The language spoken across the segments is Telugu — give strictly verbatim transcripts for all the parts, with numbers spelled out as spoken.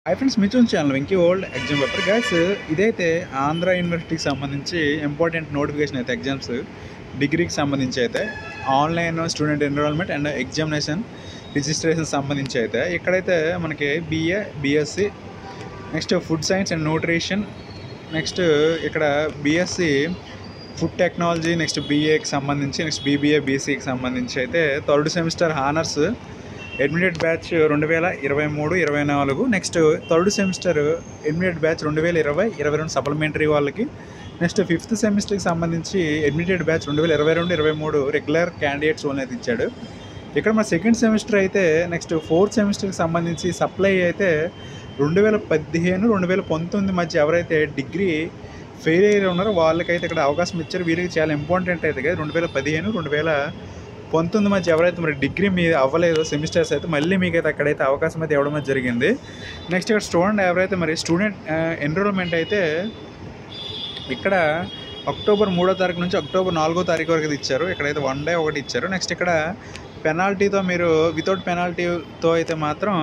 హాయ్ ఫ్రెండ్స్, మీ చూసిన channel Venky old exam paper guys. ఇదైతే ఆంధ్ర యూనివర్సిటీకి సంబంధించి ఇంపార్టెంట్ నోటిఫికేషన్ అయితే ఎగ్జామ్స్ డిగ్రీకి సంబంధించి అయితే online student enrolment and examination registration సంబంధించి అయితే ఇక్కడైతే మనకి BA BSc next food science and nutrition next ఇక్కడ బీఎస్సీ ఫుడ్ టెక్నాలజీ నెక్స్ట్ బీఏకి సంబంధించి నెక్స్ట్ బీబీఏ బీసీకి సంబంధించి అయితే third semester honours intermediate batch రెండు వేల ఇరవై మూడు ఇరవై నాలుగు next third semester intermediate batch రెండు వేల ఇరవై ఇరవై రెండు సప్లిమెంటరీ వాళ్ళకి నెక్స్ట్ ఫిఫ్త్ సెమిస్టర్కి సంబంధించి ఇంటర్మీడియట్ బ్యాచ్ రెండు వేల ఇరవై రెండు ఇరవై మూడు రెగ్యులర్ క్యాండిడేట్స్ ఓన్ అయితే ఇచ్చాడు. ఇక్కడ మన సెకండ్ సెమిస్టర్ అయితే నెక్స్ట్ ఫోర్త్ సెమిస్టర్కి సంబంధించి సప్లై అయితే రెండు వేల పదిహేను రెండు వేల పంతొమ్మిది మధ్య ఎవరైతే డిగ్రీ ఫెయిల్ అయ్యి ఉన్నారో వాళ్ళకైతే ఇక్కడ అవకాశం ఇచ్చారు. వీరికి చాలా ఇంపార్టెంట్ అయితే కదా, రెండు వేల పదిహేను రెండు వేల పంతొమ్మిది మధ్య ఎవరైతే మరి డిగ్రీ మీ అవ్వలేదో సెమిస్టర్స్ అయితే మళ్ళీ మీకైతే అక్కడైతే అవకాశం అయితే ఇవ్వడం జరిగింది. నెక్స్ట్ ఇక్కడ స్టూడెంట్ ఎవరైతే మరి స్టూడెంట్ ఎన్రోల్మెంట్ అయితే ఇక్కడ అక్టోబర్ మూడో తారీఖు నుంచి అక్టోబర్ నాలుగో తారీఖు వరకు ఇచ్చారు. ఇక్కడైతే వన్ డే ఒకటి ఇచ్చారు. నెక్స్ట్ ఇక్కడ పెనాల్టీతో మీరు వితౌట్ పెనాల్టీతో అయితే మాత్రం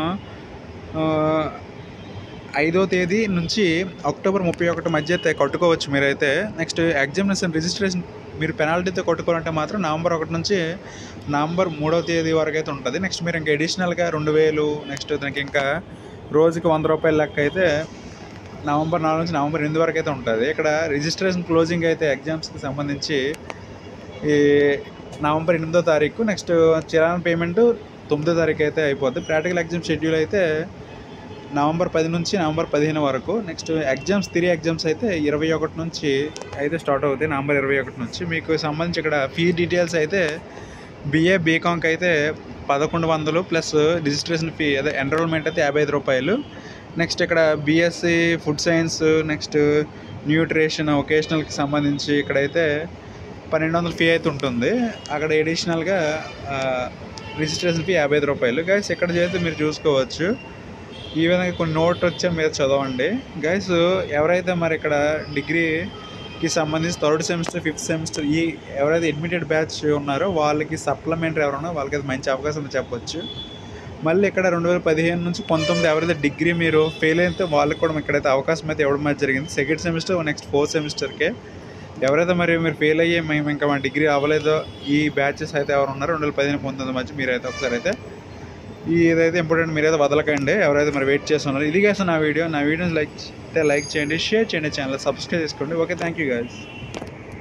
ఐదో తేదీ నుంచి అక్టోబర్ ముప్పై ఒకటి మధ్య అయితే కట్టుకోవచ్చు మీరైతే. నెక్స్ట్ ఎగ్జామినేషన్ రిజిస్ట్రేషన్ మీరు పెనాల్టీతో కొట్టుకోవాలంటే మాత్రం నవంబర్ ఒకటి నుంచి నవంబర్ మూడవ తేదీ వరకు అయితే ఉంటుంది. నెక్స్ట్ మీరు ఇంకా అడిషనల్గా రెండు వేలు నెక్స్ట్ దానికి ఇంకా రోజుకి వంద రూపాయల లెక్క అయితే నవంబర్ నాలుగు నుంచి నవంబర్ ఎనిమిది వరకు అయితే ఉంటుంది. ఇక్కడ రిజిస్ట్రేషన్ క్లోజింగ్ అయితే ఎగ్జామ్స్కి సంబంధించి ఈ నవంబర్ ఎనిమిదో తారీఖు నెక్స్ట్ చిరాన్ పేమెంట్ తొమ్మిదో తారీఖు అయితే అయిపోద్ది. ప్రాక్టికల్ ఎగ్జామ్ షెడ్యూల్ అయితే నవంబర్ పది నుంచి నవంబర్ పదిహేను వరకు. నెక్స్ట్ ఎగ్జామ్స్ త్రీ ఎగ్జామ్స్ అయితే ఇరవై ఒకటి నుంచి అయితే స్టార్ట్ అవుతాయి, నవంబర్ ఇరవై ఒకటి నుంచి. మీకు సంబంధించి ఇక్కడ ఫీ డీటెయిల్స్ అయితే బీఏ బీకాంకి అయితే పదకొండు వందలు ప్లస్ రిజిస్ట్రేషన్ ఫీ అదే ఎన్రోల్మెంట్ అయితే యాభై ఐదు రూపాయలు. నెక్స్ట్ ఇక్కడ BSc food science next nutrition ఒకేషనల్కి సంబంధించి ఇక్కడైతే పన్నెండు వందల ఫీ అయితే ఉంటుంది. అక్కడ ఎడిషనల్గా రిజిస్ట్రేషన్ ఫీ యాభై ఐదు రూపాయలు. గైస్ ఇక్కడ చేస్తే మీరు చూసుకోవచ్చు. ఈ విధంగా కొన్ని నోట్ వచ్చే మీద చదవండి గైస్. ఎవరైతే మరి ఇక్కడ డిగ్రీకి సంబంధించి థర్డ్ సెమిస్టర్ ఫిఫ్త్ సెమిస్టర్ ఈ ఎవరైతే అడ్మిటెడ్ బ్యాచ్ ఉన్నారో వాళ్ళకి సప్లిమెంటరీ ఎవరైనా వాళ్ళకైతే మంచి అవకాశం చెప్పొచ్చు. మళ్ళీ ఇక్కడ రెండు వేల పదిహేను నుంచి పంతొమ్మిది ఎవరైతే డిగ్రీ మీరు ఫెయిల్ అయితే వాళ్ళకి కూడా ఇక్కడైతే అవకాశం అయితే ఇవ్వడం అయితే జరిగింది. సెకండ్ సెమిస్టర్ నెక్స్ట్ ఫోర్త్ సెమిస్టర్కే ఎవరైతే మరి మీరు ఫెయిల్ అయ్యి మేము ఇంకా మా డిగ్రీ అవ్వలేదో ఈ బ్యాచెస్ అయితే ఎవరు ఉన్నారో రెండు వేల పదిహేను పంతొమ్మిది మధ్య మీరైతే ఒకసారి అయితే ఇదైతే ఇంపార్టెంట్, మీరైతే వదలకండి ఎవరైతే మరి వెయిట్ చేస్తున్నారు. ఇది గైస్ నా వీడియో నా వీడియోని లైక్ అయితే లైక్ చేయండి, షేర్ చేయండి, ఛానల్ సబ్స్క్రైబ్ చేసుకోండి. Okay, thank you guys.